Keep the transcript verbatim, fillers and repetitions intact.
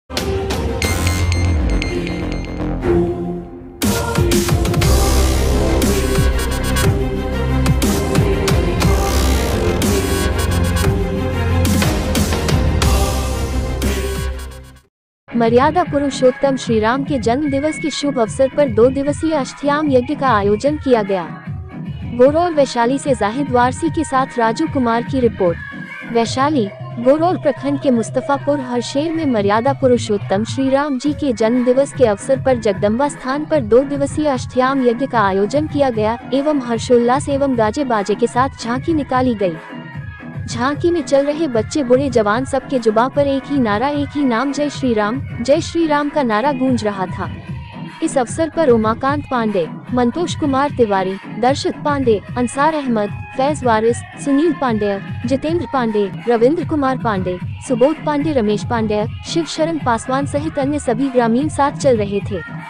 मर्यादा पुरुषोत्तम श्री राम के जन्म दिवस के शुभ अवसर पर दो दिवसीय अष्टयाम यज्ञ का आयोजन किया गया। गोरौल वैशाली से जाहिद वारसी के साथ राजू कुमार की रिपोर्ट। वैशाली गोरौल प्रखंड के मुस्तफापुर हरशेर में मर्यादा पुरुषोत्तम श्री राम जी के जन्म दिवस के अवसर पर जगदम्बा स्थान पर दो दिवसीय अष्टयाम यज्ञ का आयोजन किया गया एवं हर्षोल्लास एवं गाजे बाजे के साथ झांकी निकाली गई। झांकी में चल रहे बच्चे बूढ़े जवान सबके जुबां पर एक ही नारा, एक ही नाम, जय श्री राम जय श्री राम का नारा गूंज रहा था। इस अवसर पर उमाकांत पांडे, मंतोष कुमार तिवारी, दर्शत पांडे, अंसार अहमद, फैज वारिस, सुनील पांडे, जितेंद्र पांडे, रविंद्र कुमार पांडे, सुबोध पांडे, रमेश पांडे, शिव शरण पासवान सहित अन्य सभी ग्रामीण साथ चल रहे थे।